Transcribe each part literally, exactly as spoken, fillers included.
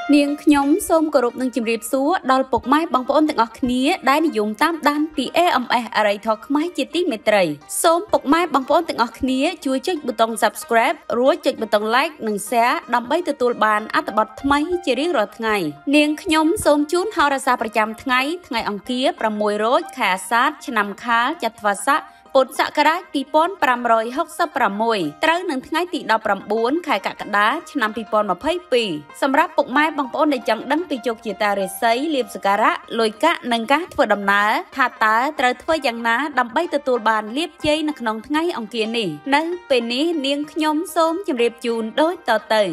នាងខ្ញុំសូមគោរពនឹងជម្រាបសួរដល់ពុកម៉ែបងប្អូនទាំងអស់គ្នាដែលនិយមតាមដានពី A M S អរិយធម៌ខ្មែរជាទីមេត្រីសូមពុកម៉ែបងប្អូនទាំងអស់គ្នាជួយចុចប៊ូតុង Subscribe រួចចុចប៊ូតុង Like និង Share ដើម្បីទទួលបានអត្ថបទថ្មីជារៀងរាល់ថ្ងៃនាងខ្ញុំសូមជូនហោរាសាស្ត្រប្រចាំថ្ងៃថ្ងៃអង្គារប្រាំមួយរោចខែអាសាឍឆ្នាំខាលចត្វាស័កពុទ្ធសករាជពីរពាន់ប្រាំរយហកសិបប្រាំមួយត្រូវនឹងថ្ងៃទីដប់ប្រាំបួនខែកក្កដាឆ្នាំពីរពាន់ម្ភៃពីរសម្រាប់ពុកម៉ែបងប្អូនដែលចង់ដឹងពីជោគជតារាសីលាភសក្ការៈលុយកាក់និងការធ្វើដំណើរថាតើត្រូវធ្វើយ៉ាងណាដើម្បីទទួលបានលាភជ័យនៅក្នុងថ្ងៃអង្គារនេះនៅពេលនេះនាងខ្ញុំសូមជម្រាបជូនដូចតទៅ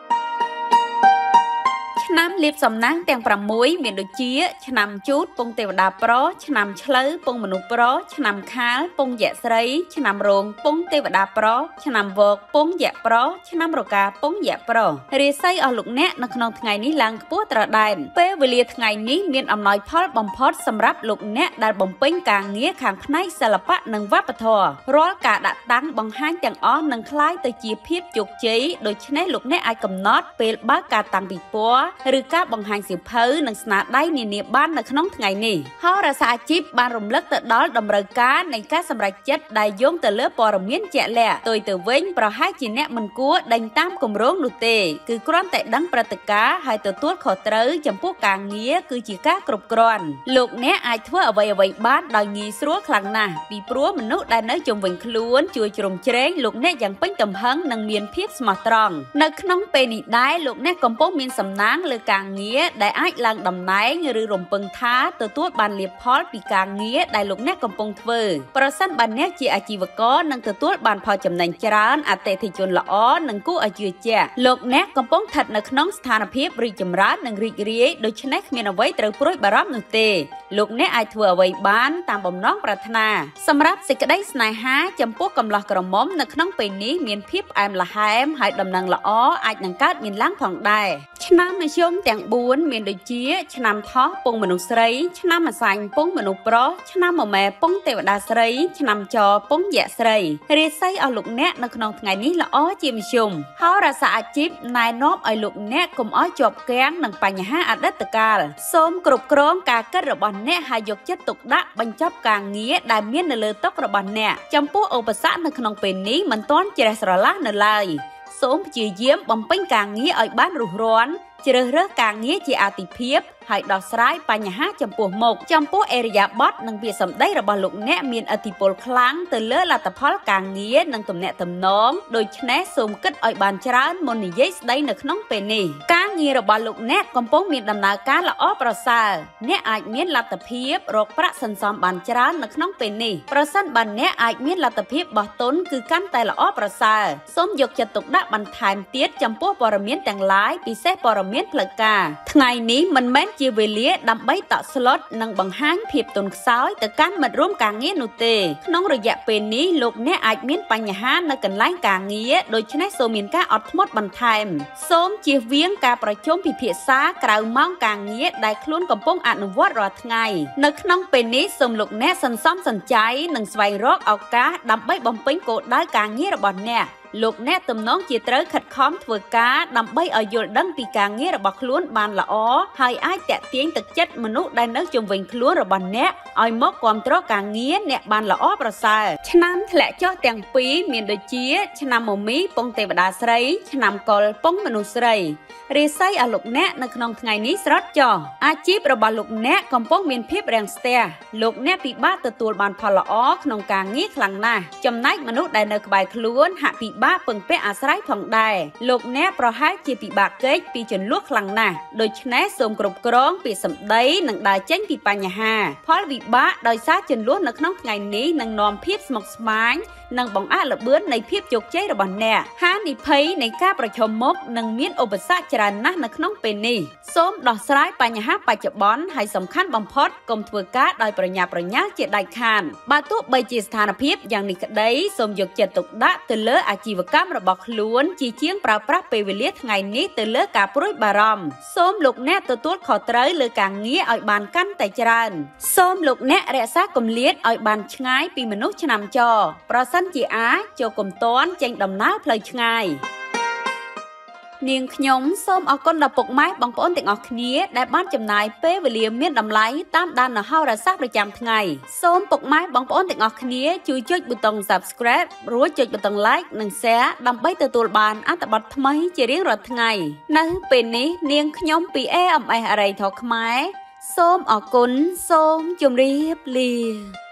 ឆ្នាំលាភសំណាងទាំងប្រាំមួយមានដូចជាឆ្នាំជូតពងទេវតាប្រុសឆ្នាំឆ្លូវពងមនុស្សប្រុសឆ្នាំខាលពងយក្សស្រីឆ្នាំរោងពងទេវតាប្រុសឆ្នាំវកពងយក្សប្រុសឆ្នាំរកាពងយក្សប្រុសរាសីអស់លោកអ្នកនៅក្នុងថ្ងៃនេះឡើងខ្ពស់ត្រដែនពេលវេលាថ្ងៃនេះមានអំណោយផលបំផុតសម្រាប់លោកអ្នកដែលបំពេញការងារខាងផ្នែកសិល្បៈនិងវប្បធម៌រាល់ការដាក់តាំងបង្ហាញទាំងអស់នឹងคล้ายទៅជាភាពជោគជ័យដូច្នេះលោកអ្នកអាចកំណត់ពេលបើកការតាំងពិព័រណ៍ឬការបង្ហាញសៀវភៅនិងស្នាដៃនានាបាននៅក្នុងថ្ងៃនេះហោរាសាអាជីពបានរំលឹកទៅដល់តម្រូវការនៃការសម្រេចចិត្តដែលយោងទៅលើព័ត៌មានជាក់លាក់ផ្ទុយទៅវិញប្រហែលជាអ្នកមិនគួរដេញតាមគម្រោងនោះទេគឺគ្រាន់តែដឹងព្រឹត្តិការណ៍ហើយទទួលខុសត្រូវចំពោះការងារគឺជាការគ្រប់គ្រាន់លោកអ្នកអាចធ្វើអ្វីអ្វីបានដោយងាយស្រួលខ្លាំងណាស់ពីព្រោះមនុស្សដែលនៅជុំវិញខ្លួនជួយជ្រោមជ្រែងលោកអ្នកយ៉ាងពេញទំហឹងនិងមានភាពស្មោះត្រង់នៅក្នុងពេលនេះដែរលោកអ្នកកំពុងមានសំណាងលើការងារដែលអាចឡើងតំណែងឬរំពឹងថាទទួលបានលាភផលពីការងារដែលលោកអ្នកកំពុងធ្វើប្រសិនបើអ្នកជាអាជីវករនឹងទទួលបានផលចំណេញច្រើនអតិថិជនល្អនិងគួរឲ្យជឿជាក់លោកអ្នកកំពុងស្ថិតនៅក្នុងស្ថានភាពរីកចម្រើននិងរីករាយដូច្នេះគ្មានអ្វីត្រូវព្រួយបារម្ភនោះទេលោកអ្នកអាចធ្វើអ្វីបានតាមបំណងប្រាថ្នាសម្រាប់សេចក្តីស្នេហាចំពោះកំឡោះក្រមុំនៅក្នុងពេលនេះមានភាពផ្អែមល្ហែមហើយដំណឹងល្អអាចនឹងកើតមានឡើងផងដែរឆ្នាំមធ្យមទាំងបួនមានដូចជាឆ្នាំថោះពងមនុស្សស្រីឆ្នាំម្សាញ់ពងមនុស្សប្រុសឆ្នាំមមែពងទេវតាស្រីឆ្នាំចពងយក្សស្រីរាសីអស់លោកអ្នកនៅក្នុងថ្ងៃនេះល្អជាមធ្យមហោរាសាអាជីពណែនាំឲ្យលោកអ្នកកុំឲ្យជាប់គាំងនឹងបញ្ហាអតីតកាលសូមគ្រប់គ្រងការគិតរបស់អ្នកហើយយកចិត្តទុកដាក់បញ្ចប់ការងារដែលមាននៅលើតុរបស់អ្នកចំពោះឧបសគ្គនៅក្នុងពេលនេះមិនទាន់ជ្រះស្រឡះនៅឡើយសូមព្យាយាមបំពេញការងារឲ្យបានរួសរាន់ជ្រើសរើសការងារជាអាទិភាពហើយដោះស្រាយបញ្ហាចំពោះមុខចំពោះអេរយាប័តនិងពាក្យសម្ដីរបស់លោកអ្នកមានឥទ្ធិពលខ្លាំងទៅលើលទ្ធផលការងារនិងទំនាក់ទំនងដូច្នេះសូមគិតឲ្យបានច្រើនមុននិយាយស្ដីនៅក្នុងពេលនេះការងាររបស់លោកអ្នកកំពុងមានដំណើរការល្អប្រសើរអ្នកអាចមានលទ្ធភាពរកប្រាក់សន្សំបានច្រើននៅក្នុងពេលនេះប្រសិនបើអ្នកអាចមានលទ្ធភាពបោះទុនគឺកាន់តែល្អប្រសើរសូមយកចិត្តទុកដាក់បន្ថែមទៀតចំពោះព័ត៌មានទាំងឡាយពិសេសព័ត៌មានផ្លូវការថ្ងៃនេះមិនមែនជាវេលាដើម្បីតក់ស្លុតនិងបង្ហាញភាពទន់ខ្សោយទៅកាន់មិត្តរួមការងារនោះទេក្នុងរយៈពេលនេះលោកអ្នកអាចមានបញ្ហានៅកន្លែងការងារដូច្នេះសូមមានការអត់ធ្មត់បន្ថែមសូមជៀសវាងការប្រជុំពិភាក្សាក្រៅម៉ោងការងារដែលខ្លួនកំពុងអនុវត្តរាល់ថ្ងៃនៅក្នុងពេលនេះសូមលោកអ្នកសន្សំសំចៃនិងស្វែងរកឱកាសដើម្បីបំពេញគោលដៅការងាររបស់អ្នកលោកអ្នកទំនងជាត្រូវខិតខំធ្វើការដើម្បីឲ្យយល់ដឹងពីការងាររបស់ខ្លួនបានល្អហើយអាចតាក់ទាញទឹកចិត្តមនុស្សដែលនៅជុំវិញខ្លួនរបស់អ្នកឲ្យមកគាំទ្រការងារអ្នកបានល្អប្រសើរឆ្នាំធ្លាក់ចុះទាំងពីរមានដូចជាឆ្នាំមមីពងទេវតាស្រីឆ្នាំកុលពងមនុស្សស្រីរាសីអស់លោកអ្នកនៅក្នុងថ្ងៃនេះស្រត់ចុះអាជីពរបស់លោកអ្នកកំពុងមានភាពរាំងស្ទះលោកអ្នកពិបាកទទួលបានផលល្អក្នុងការងារខ្លាំងណាស់ចំណែកមនុស្សដែលនៅក្បែរខ្លួនហាក់ពិបាកពឹងពាក់អាស្រ័យផងដែរលោកអ្នកប្រហែលជាពិបាកកេកពីចំនួនខ្លាំងណាស់ដូច្នេះសូមគ្រប់គ្រងពាក្យសម្ដីនិងដើរចេញពីបញ្ហាផលវិបាកដោយសារចំនួននៅក្នុងថ្ងៃនេះនឹងនាំភាពស្មុគស្មាញនិងបង្អាក់ល្បឿននៃភាពជោគជ័យរបស់អ្នកហានិភ័យនៃការប្រឈមមុខនិងមានឧបសគ្គច្រើនណាស់នៅក្នុងពេលនេះសូមដោះស្រាយបញ្ហាបច្ចុប្បន្នហើយសំខាន់បំផុតកុំធ្វើការដោយប្រញាប់ប្រញាល់ជាដាច់ខាតបើទោះបីជាស្ថានភាពយ៉ាងនេះក្តីសូមយកចិត្តទុកដាក់ទៅលើអាជីវកម្មរបស់ខ្លួនជាជាងប្រើប្រាស់ពេលវេលាថ្ងៃនេះទៅលើការព្រួយបារម្ភសូមលោកអ្នកទទួលខុសត្រូវលើការងារឲ្យបានកាន់តែច្រើនសូមលោកអ្នករក្សាគម្លាតឲ្យបានឆ្ងាយពីមនុស្សឆ្នាំចប្រសិនជាអាចចូលកុំតាន់ចេញដំណើរផ្លូវឆ្ងាយនាងខ្ញុំសូមអរគុណដល់ពុកម៉ែបងប្អូនទាំងអស់គ្នាដែលបានចំណាយពេលវេលាមានតម្លៃតាមដាននៅហោរាសាស្ត្រប្រចាំថ្ងៃសូមពុកម៉ែបងប្អូនទាំងអស់គ្នាជួយចុចប៊ូតុង Subscribe រួចចុចប៊ូតុង Like និង Share ដើម្បីទទួលបានអត្ថបទថ្មីជារៀងរាល់ថ្ងៃនៅពេលនេះនាងខ្ញុំពី អេ អេម អេស Array Talk ខ្មែរសូមអរគុណសូមជម្រាបលា